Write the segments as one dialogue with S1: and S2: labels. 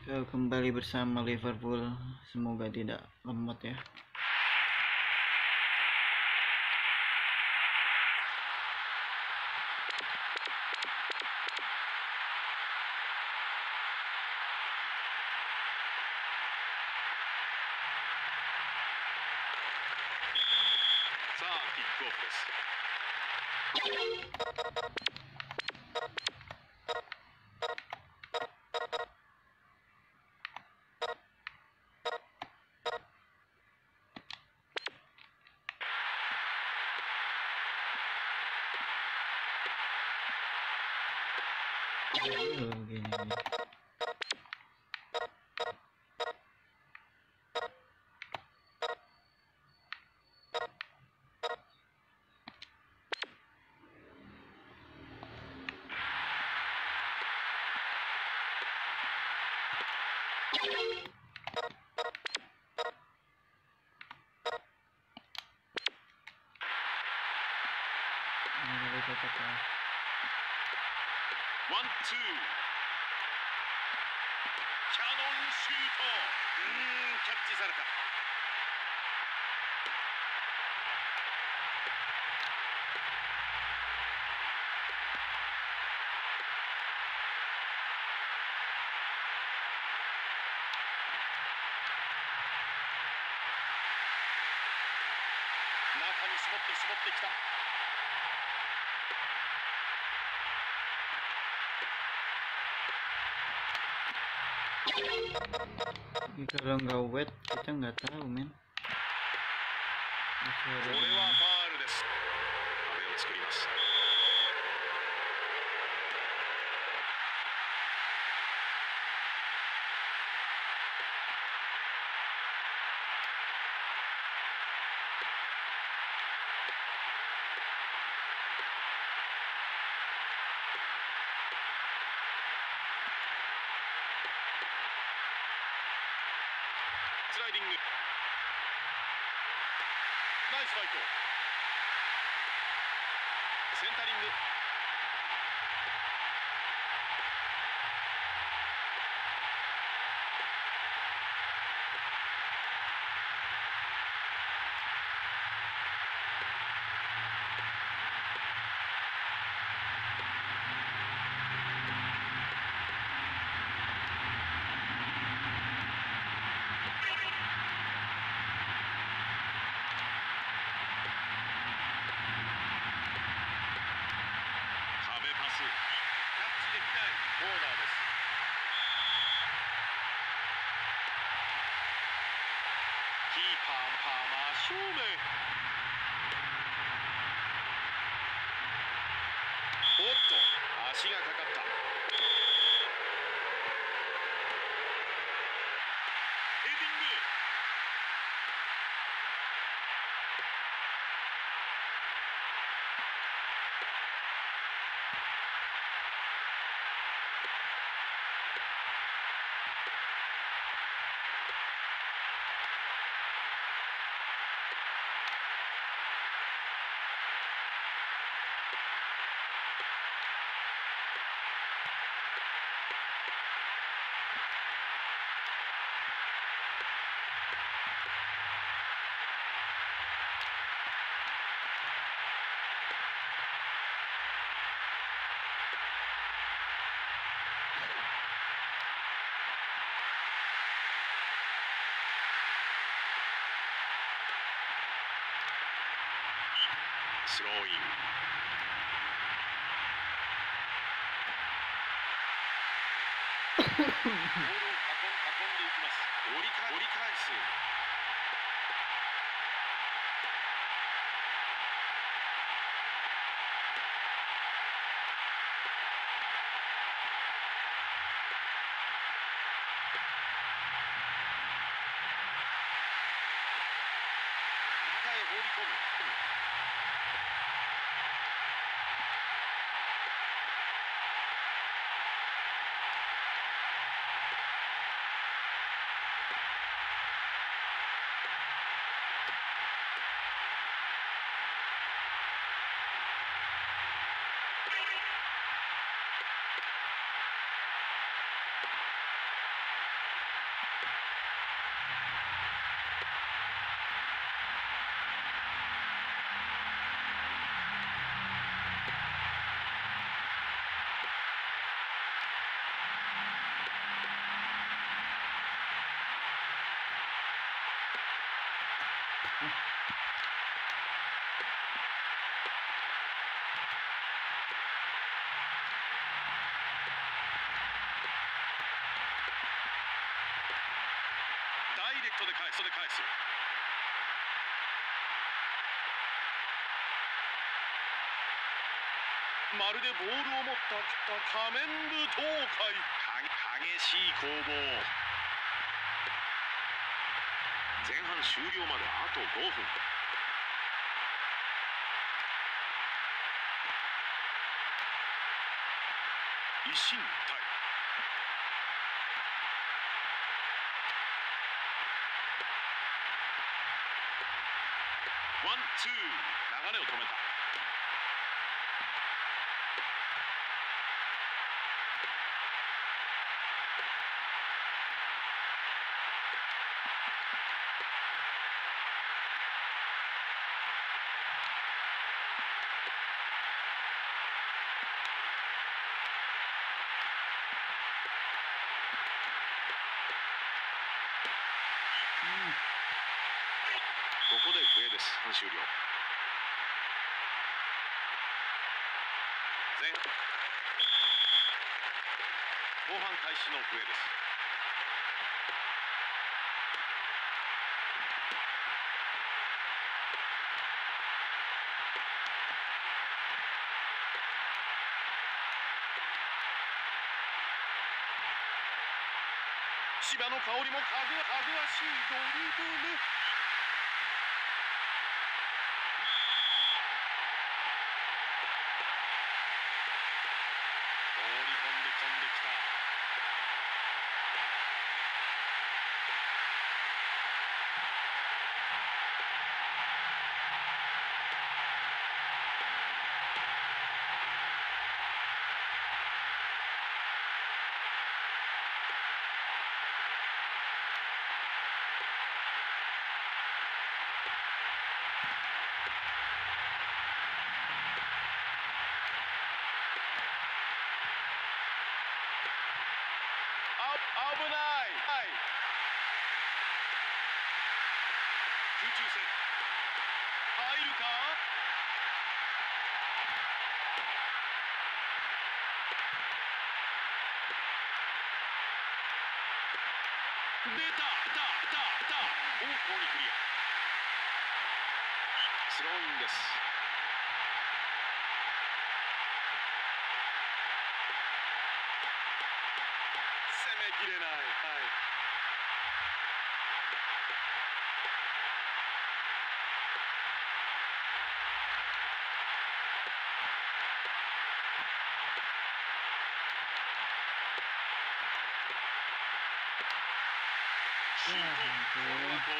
S1: Kembali bersama Liverpool, semoga tidak lemot ya. Gini.
S2: 絞ってきた。
S1: Kalau nggak wet kita nggak tahu men.
S2: これはファールです。壁を作ります。スライディング。ナイスファイト。センタリング。コーナーです。キーパー真正面。おっと足がかかった。ヘディング。スローイン。ボールを運んでいきます。折り返す。中へ放り込む。 ットで返すまるでボールを持った仮面舞踏会。激しい攻防。前半終了まであと5分。一進一退。ワンツー、流れを止めた。ここで笛です。終了。前半後半開始の笛です。芝の香りもかぐわしいドリブル。危ない。空中戦入るか。出た。方向にクリア。スローインです。攻めきれない。シュート。これはゴールキック。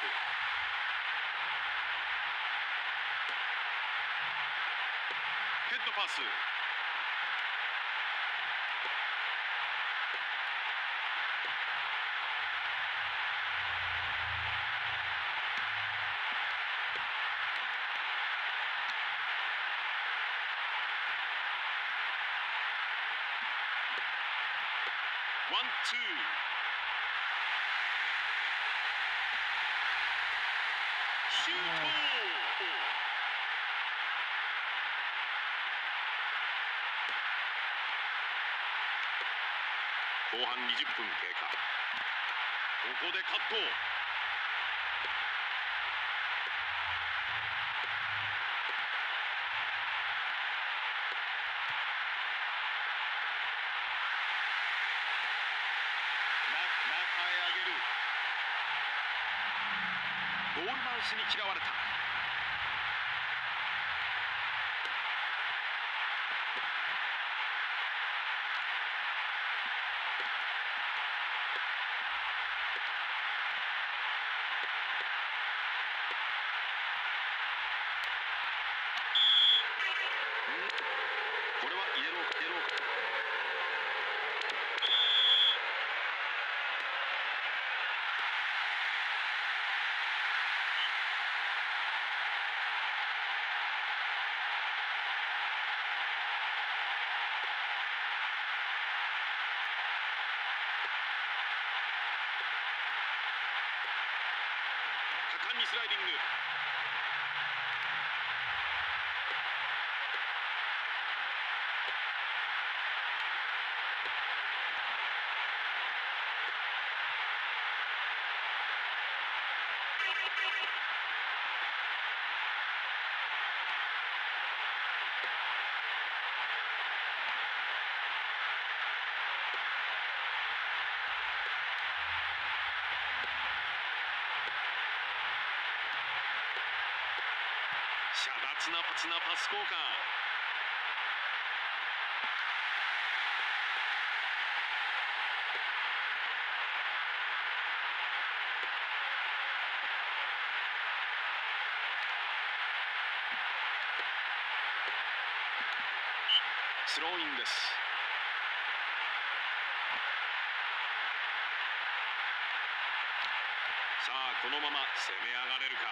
S2: ヘッドパス。ワンツー。シュート。後半20分経過。ここでカット。中へ上げる。ゴールマウスに嫌われた。これはイエロー。果敢にスライディング。 遮奪なパス交換。スローインです。さあこのまま攻め上がれるか。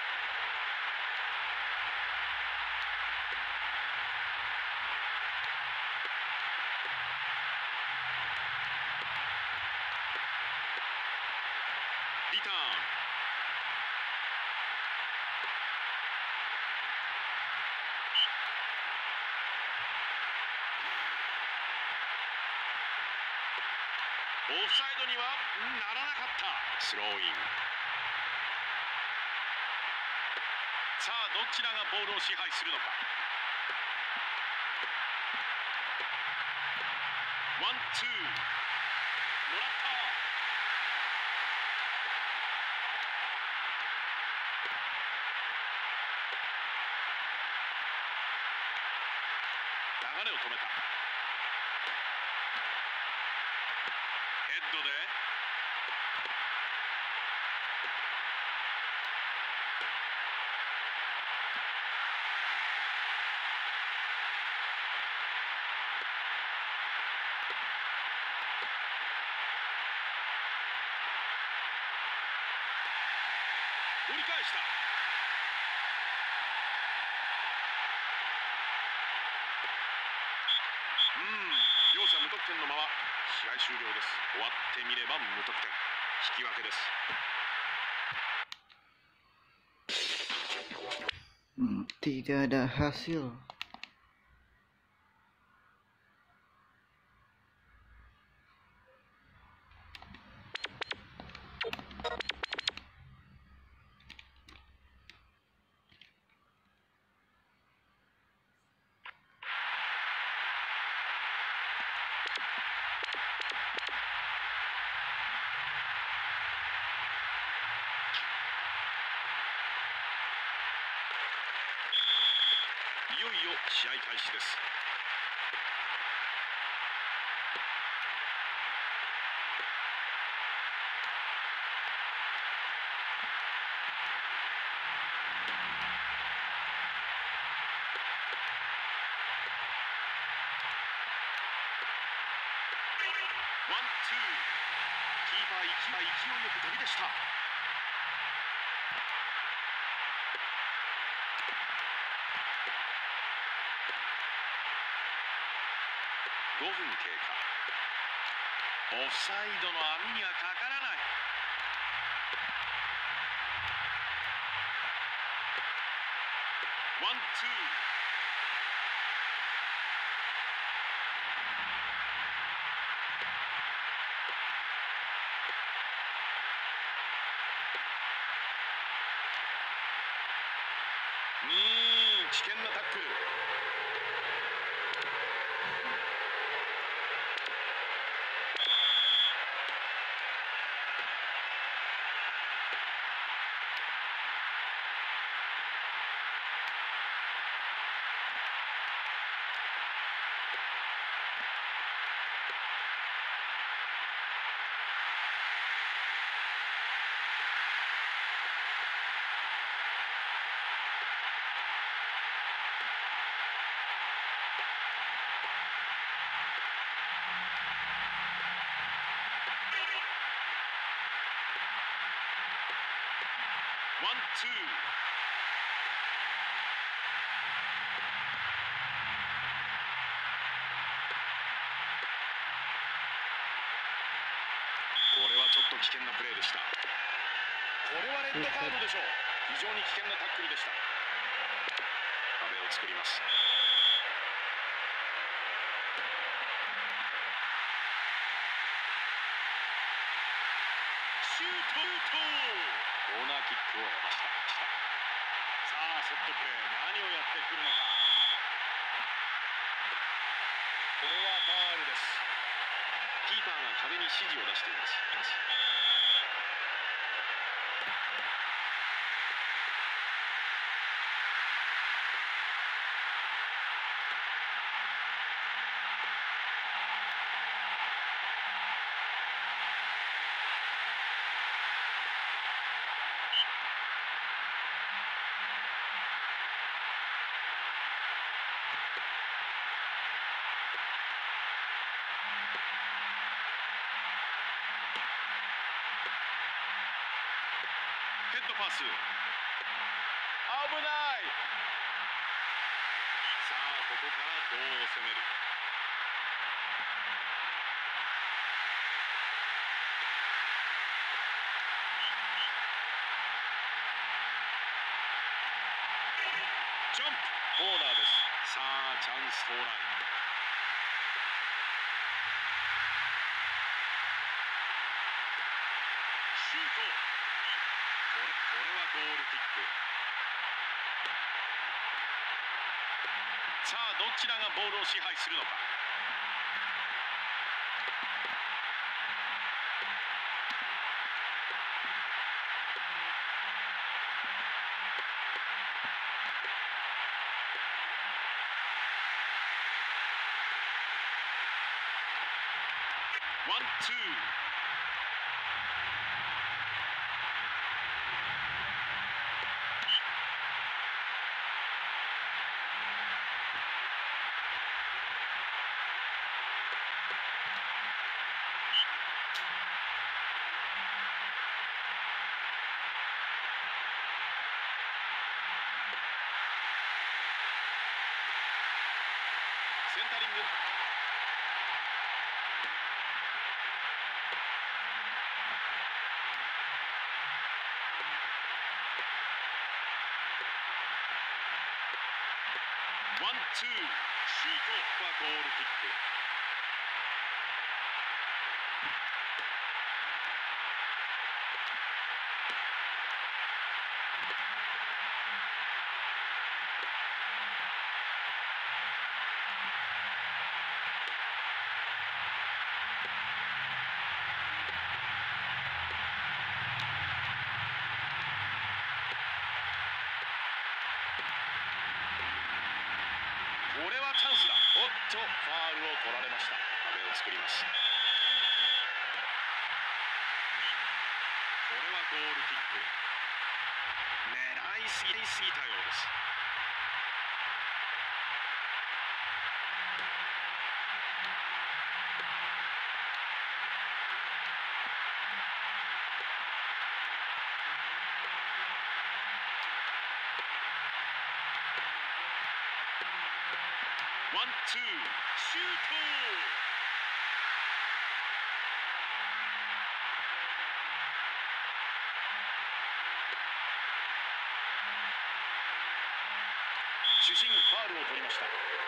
S2: リターン。オフサイドにはならなかった。スローイン。さあどちらがボールを支配するのか。ワンツーもらった。流れを止めた。ヘッドで折り返した。両者無得点のまま試合終了です。終わってみれば無得点、引き分けです。
S1: Tidak ada hasil.
S2: いよいよ試合開始です。ワンツー。キーパー勢いよく飛び出した。5分経過。オフサイドの網にはかからない。ワンツー。危険なタックル。ワンツー。これはちょっと危険なプレーでした。これはレッドカードでしょう。非常に危険なタックルでした。壁を作ります。シュート。コーナーキックを得ました。さあセットプレー、何をやってくるのか。これはファウルです。キーパーが壁に指示を出しています。 パス、危ない。さあここからどう攻める。ジャンプコーナーです。さあチャンス到来。シュート。これはゴールキック。さあどちらがボールを支配するのか。ワンツー。センタリング。ワンツー。シュートはゴールキック。これはチャンスだ。おっとファールを取られました。壁を作ります。これはゴールキック。狙いすぎたようです。ワンツー。シュート。主審ファールを取りました。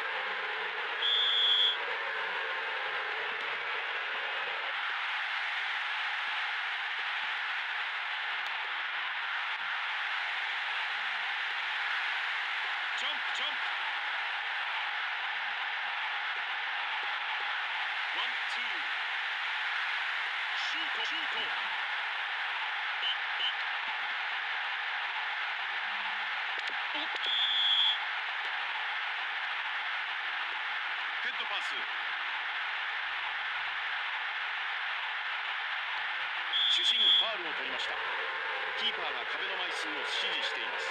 S2: ジャンプ。ワンツー。シュート。ヘッドパス。主審ファールを取りました。キーパーが壁の枚数を指示しています。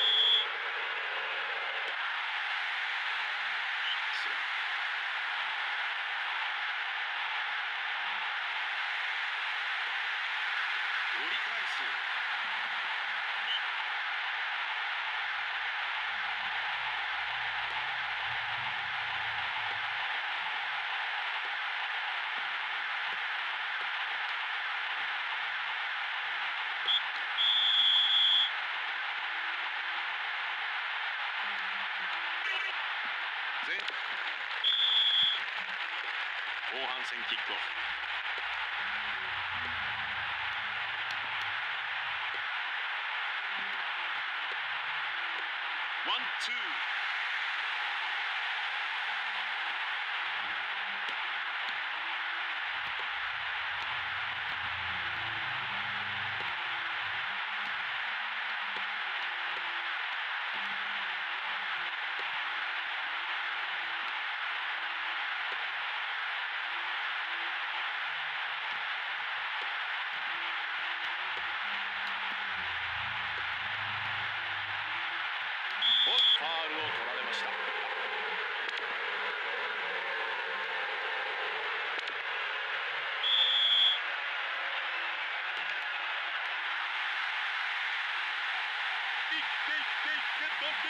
S2: 折り返す。後半戦キックオフ。ワンツー。ファールを取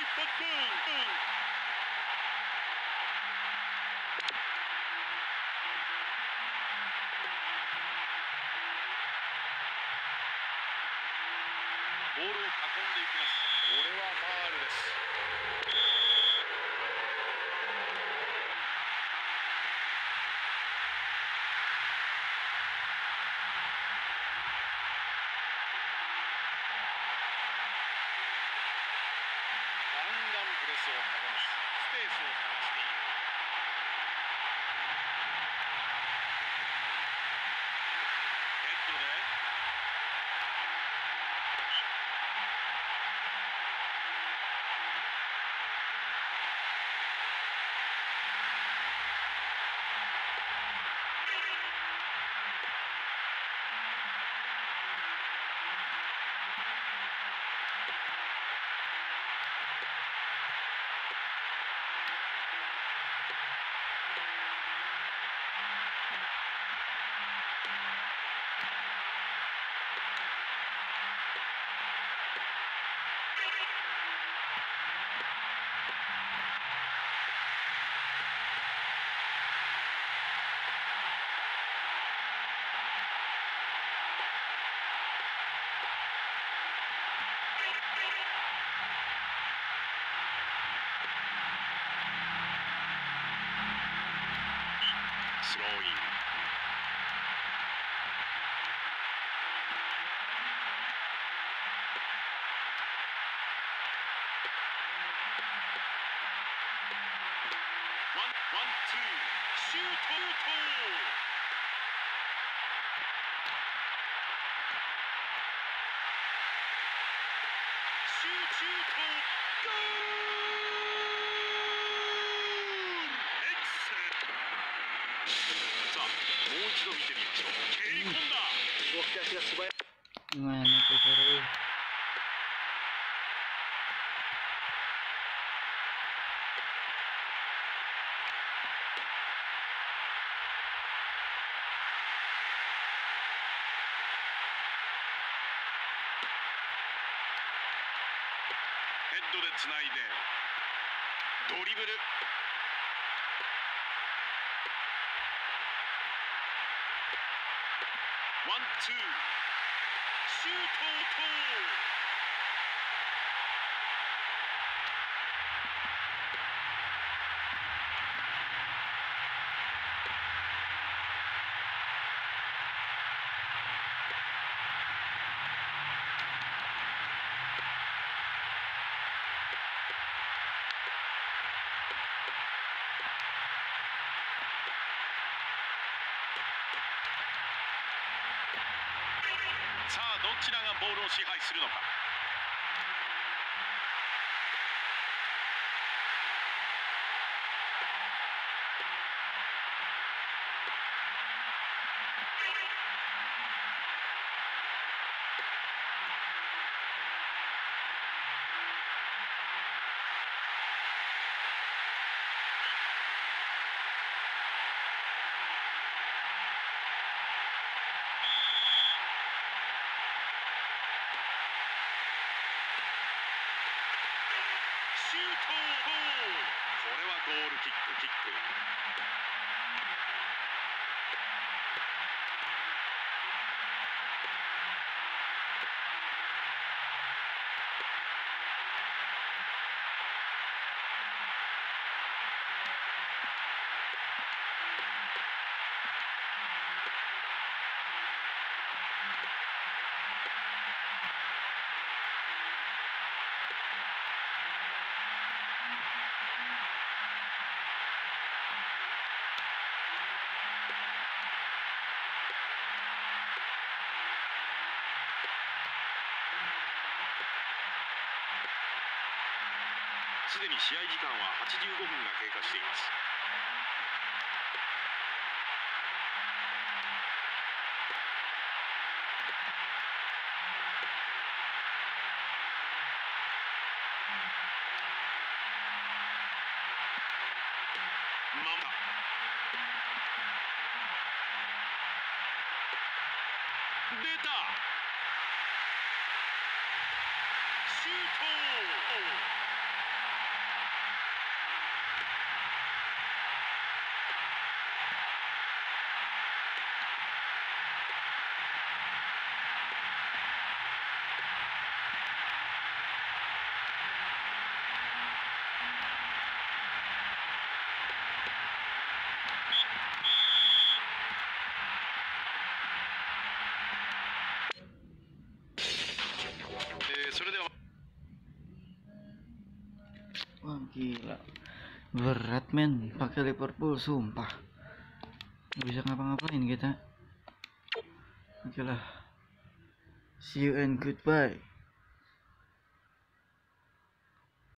S2: ボールを運んでいきます。これはファールです。ガンガンプレスをかけます。スペースを探している。ヘッドでスローイン。ワンツーシュート。シュートゴール。エクセレント。さあもう一度見てみましょう。蹴り込んだ。動き出しが素早い。
S1: Gimana tuh seru?
S2: ヘッドでつないでドリブル。ワンツーシュート。さあどちらがボールを支配するのか。シュート。これはゴールキック。すでに試合時間は85分が経過しています。また出た。シュート。
S1: Wah gila, berat men pakai Liverpool, sumpah nggak bisa ngapa-ngapain kita. Oke lah, see you and goodbye.